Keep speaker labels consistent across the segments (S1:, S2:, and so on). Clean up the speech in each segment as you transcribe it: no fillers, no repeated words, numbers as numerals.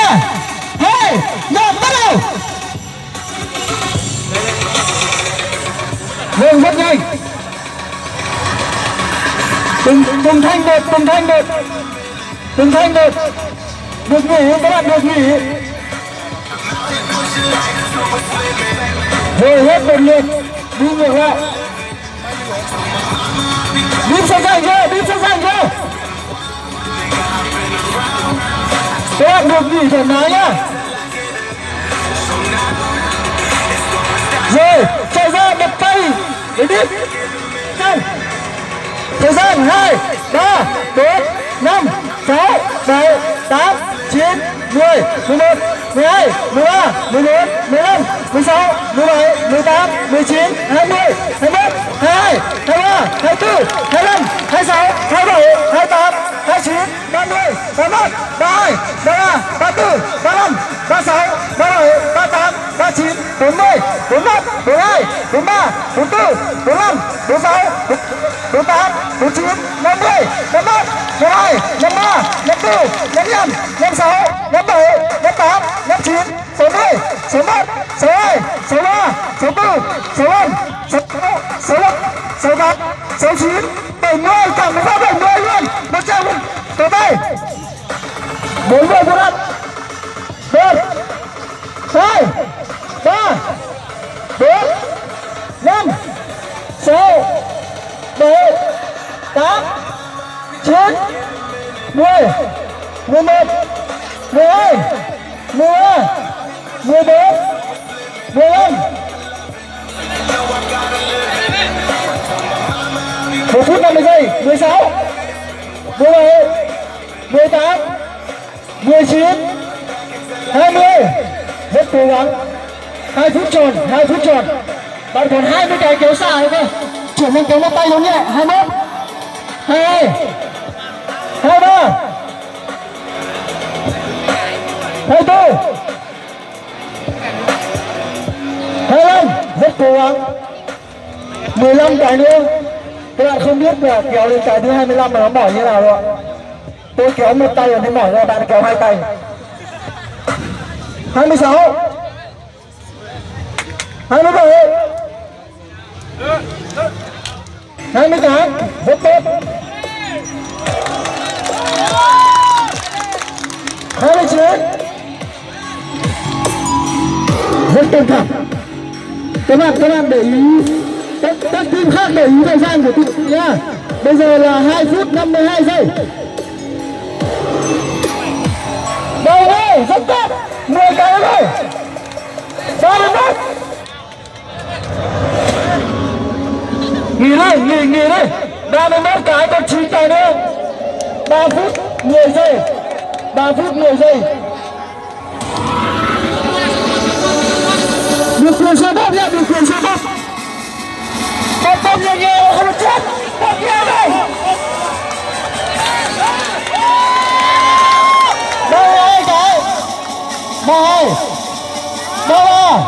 S1: 2, 1 bắt đầu. Lên rất nhanh. Từng thanh một, từng thanh một. Từng thanh một. Được nghỉ, các bạn được nghỉ. Rồi hết một lượt, đi ngược lại. Bíp sang giành chưa, bíp sang giành chưa. Các bạn được nghỉ thoải mái nhá. Rồi, chạy ra đập tay để bíp. Thời gian 2, 3, 4, 5, 6, 7, 8, 9, 10, 11, 12, 13, 14, 15, 16, 17, 18, 19, 20, 21, 22, 23, 24, 25, 26, 27, 28, 29, 30, 31, 32, 33, 34, 35, 36, 37, 38, 39, 40, 41, 42, 43, 44, 45, 46, 48, 49, 50, 51, 52, 53, 54, 55, 56, 57, 58, 59, 60, 61, 62, 63, 64, 65, 66, 67, 68, 69, 70, cả một phát 70 luôn. 100 luôn. Tới tay. 40 phút ăn. 1, 2, 3, 4, 5, 6, 7, 8, 9, 10, 11, 12, 13, 14, 15. 1 phút 50 giây. 16, 17, 18, 19, 20. Rất cố gắng. 2 phút tròn, 2 phút tròn. Bạn còn 20 cái kéo xả nữa cơ. Chuyển lên kéo một tay giống nhẹ. 21, 22, 23, 24, 25. Rất cố gắng. 15 cái nữa. Các bạn không biết là kéo đến cái thứ 25 mà nó mỏi như nào đâu ạ. Tôi kéo một tay rồi thấy mỏi ra, bạn kéo 2 tay. 26, 27, 28. Rất tốt. 29. Rất căng thẳng. Các bạn để ý, các team khác để ý thời gian của tụi nhá. Bây giờ là 2 phút 52 giây. Đây đây, rất tốt. 10 cái rồi. 31. Nghỉ đi, nghỉ đi. 31 cái, còn 9 cái nữa. 3 phút 10 giây. 3 phút 10 giây. Được quyền xe bóp nhé, được quyền xe bóp. Bóp nhiều nhiều, không được chết. Bóp nhiều đây. Đây 2 cái. 2, 3,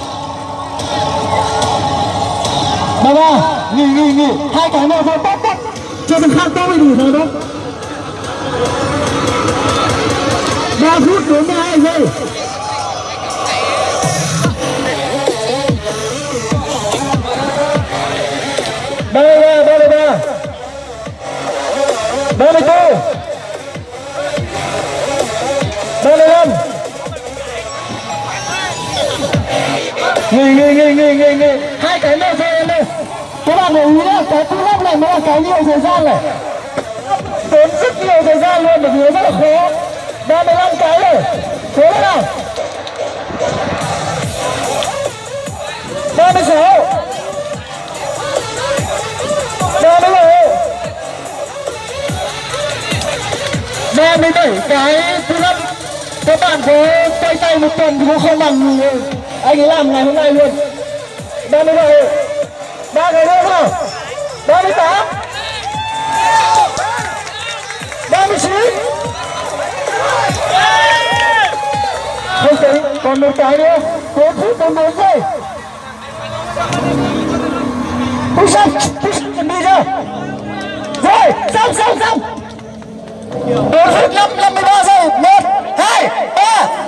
S1: 3, nghỉ. 2 cái nữa thôi, bóp. Cho thằng khác bóp mới đủ rồi đó. 3 phút 42 giây. Ba 34, 35. Nghỉ. 2 cái nữa thôi em ơi. Các bạn để ý nhá, cái cú lắp này mới là cái nhiều thời gian này. Tốn rất nhiều thời gian luôn, bởi vì nó rất là khó. 35 cái rồi. Cố lên nào. 36, 37, 37 cái cú lắp. Các bạn có tay tay một tuần thì cũng không bằng anh ấy làm ngày hôm nay luôn. 37, 3 cái nữa nào. 38, 39. Không tính, còn một cái nữa. 4 phút 4 giây. Push up chuẩn bị chưa? Rồi, xong. 4 phút 53 giây. 1, 2, 3,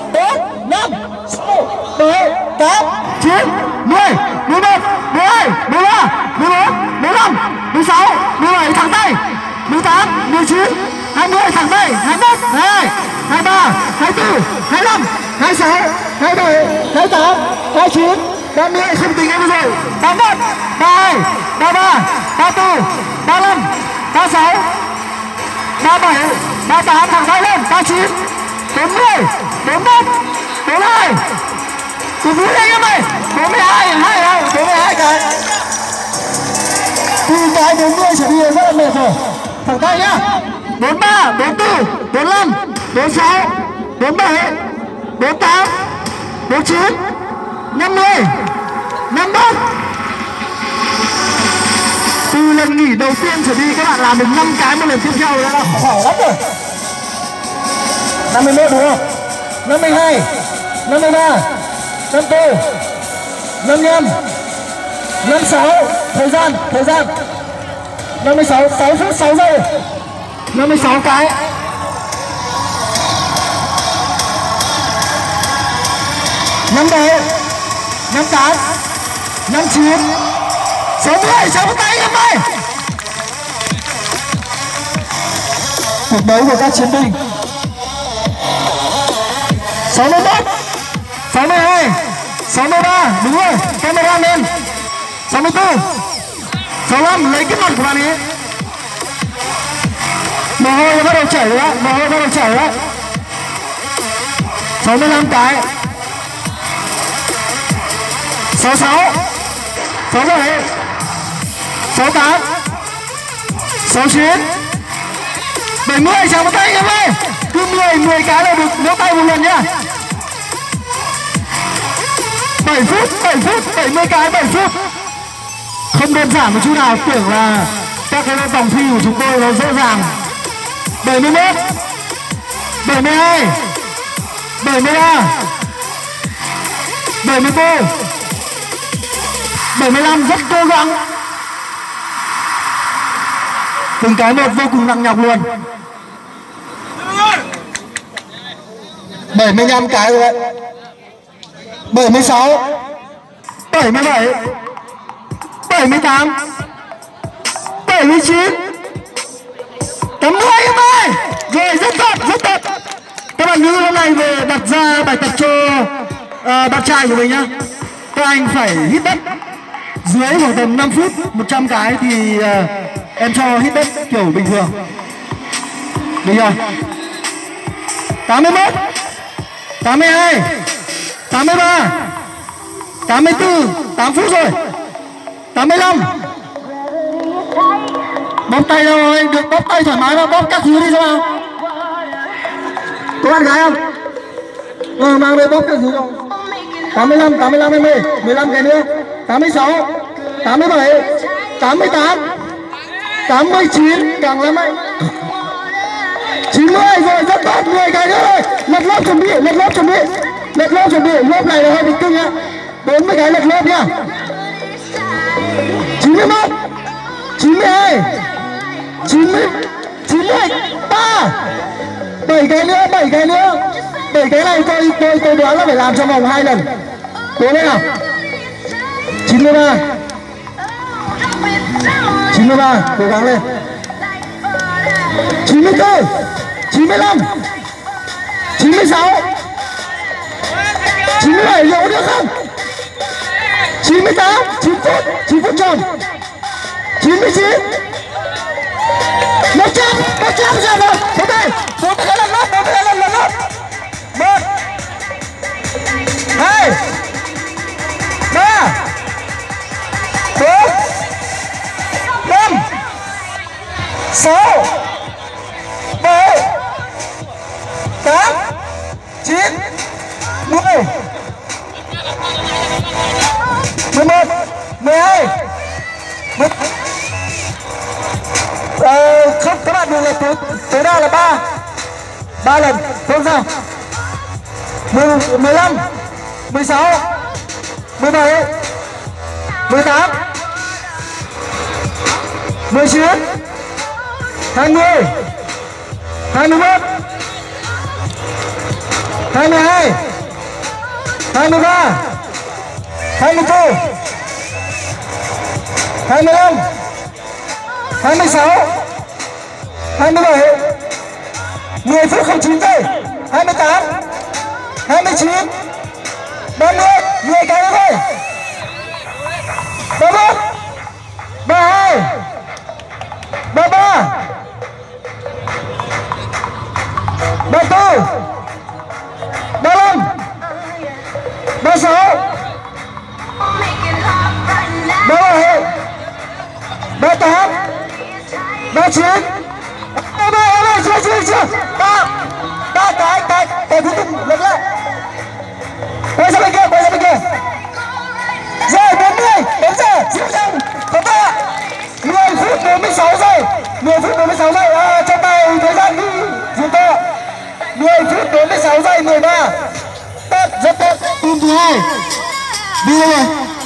S1: 9, 10, 11, 12, 13, 14, 15, 16, 17 thẳng tay, 18, 19, 20 thẳng tay, 21, 22, 23, 24, 25, 26, 27, 28, 29, 30 không tính em rồi, 31, 32, 33, 34, 35, 36, 37, 38 thẳng tay lên, 39, 40, 41, 42. Từ vui lên em ơi. 42, 42 cái. Từ cái 40 trở đi rất là mệt rồi. Thẳng tay nhá. 43, 44, 45, 46, 47, 48, 49, 50, 51. Từ lần nghỉ đầu tiên trở đi các bạn làm được 5 cái một lần tiếp theo đã là khỏe lắm rồi. 51 đúng không? 52, 53, 54, 55, 56, thời gian 56, 6 phút 6 giây, 56 cái. 57, 58, 59, 60, 60 tay em ơi. Cuộc đấu của các chiến binh. 61, 62, 63, đúng rồi, camera lên. 64, 65, lấy cái mặt của bạn ấy. Mồ hôi nó bắt đầu chảy rồi, mồ hôi bắt đầu chảy rồi. 65 cái. 66, 67, 68, 69, 70, chào một tay em ơi. Cứ 10 cái là được vỗ tay một lần nhá. 7 phút, 70 cái 7 phút. Không đơn giản một chút nào, tưởng là các cái vòng thi của chúng tôi nó dễ dàng. 71, 72, 73, 74, 75, rất cố gắng. Từng cái một vô cùng nặng nhọc luôn. 75 cái rồi đấy. 76, 77, 78, 79, 80 em ơi. Rồi rất tốt. Các bạn nữ hôm nay về đặt ra bài tập cho bạn trai của mình nhá. Các anh phải hít đất dưới khoảng tầm 5 phút 100 cái thì em cho hít đất kiểu bình thường. Được chưa? 81, 82, 83, 84, 8 phút rồi. 85. Bóp tay đâu rồi, được bóp tay thoải mái mà, bóp các thứ đi sao nào. Có bạn gái không? Mang đây bóp các thứ không? 85 em ơi, 15 cái nữa. 86, 87, 88, 89, càng lắm ấy. 90 rồi, rất tốt, 10 cái nữa rồi. Lật lớp chuẩn bị, lớp này là hơi bị cưng nhá. 40 cái lật lớp nhá. 91, 92, 93, 7 cái nữa. 7 cái này tôi đoán là phải làm trong vòng 2 lần. Cố lên nào. 93, cố gắng lên. 94, 95, 96, 97, liệu được không? 98, 9 phút tròn. 99, 100 giờ rồi. Ok, 4 cái lần lót. 1, 2, 3, 4, 5, 6, 7, 8, 9, 10, 11, 12. Không, các bạn đừng là tối đa là 3 lần, không sao. 15, 16, 17, 18, 19, 20, 21, 22, 23, 24, 25, 26, 27, 10 phút 09 giây, 28, 29, 30, 10 cái nữa thôi. 31, 32, 33, 34, 35, 36, 37, 38, 39, 30, chưa. Ba cái cuối cùng lật lại. Quay sang bên kia. Rồi 40, đến giờ, dịu dàng, có ta. 10 phút 46 giây. 10 phút 46 giây. Trong tay thời gian đi dùm ta. 10 phút 46 giây 13. Tốt, rất tốt. Team thứ 2. Đi rồi.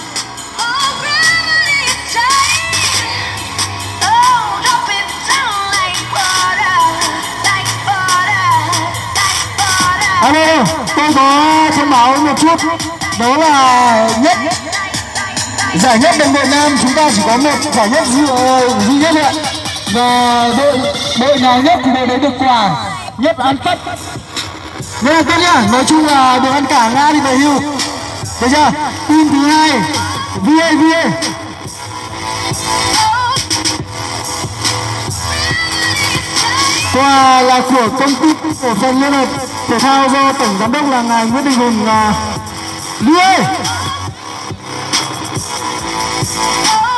S1: Tôi có thông báo một chút, đó là giải nhất đồng đội nam chúng ta chỉ có một giải nhất duy nhất ạ, và đội nào nhất thì đội đấy được quà nhất ăn tất. Đây là tốt nhá, nói chung là được ăn cả Nga đi về hưu. Được chưa? Team thứ 2 VA. Quà là của công ty cổ phần Liên hợp Thể thao do tổng giám đốc là ngài Nguyễn Đình Hùng đưa.